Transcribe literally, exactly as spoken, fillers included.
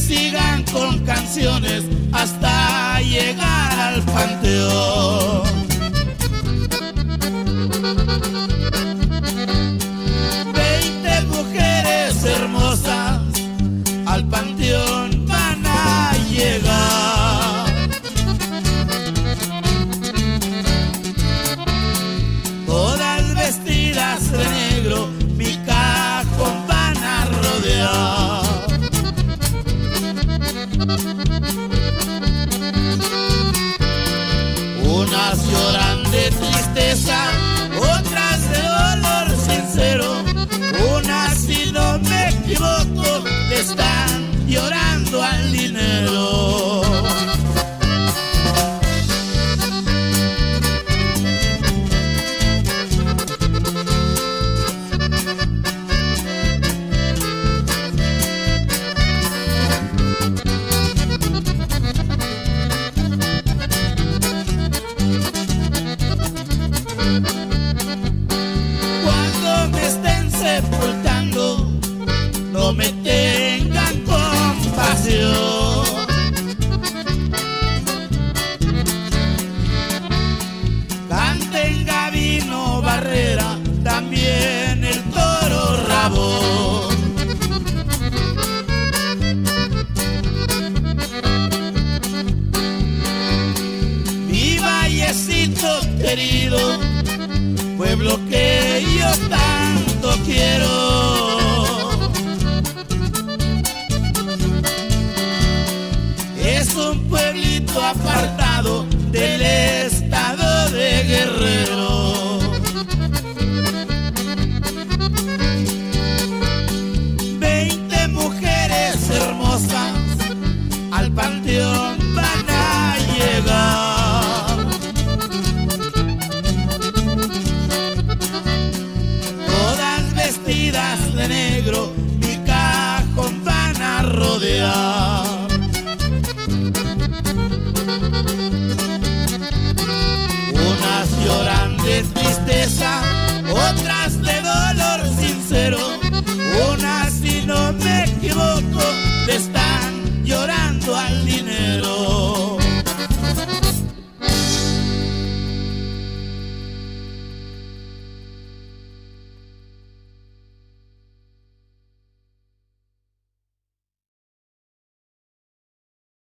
sigan con canciones hasta llegar al panteón. Veinte mujeres hermosas al panteón van a llegar. Todas vestidas de negro, mi cajón van a rodear. Unas lloran de tristeza, otras de dolor sincero. Unas, si no me equivoco, le están llorando al dinero. Cuando me estén sepultando, no me tengan compasión. Canten Gabino Barrera, también el Toro Rabón. Mi vallecito querido, pueblo que yo tanto quiero. Es un pueblito apartado del estado de Guerrero. Veinte mujeres hermosas al panteón van a llegar. Todas vestidas de negro, mi cajón van a rodear. Unas lloran de tristeza, otras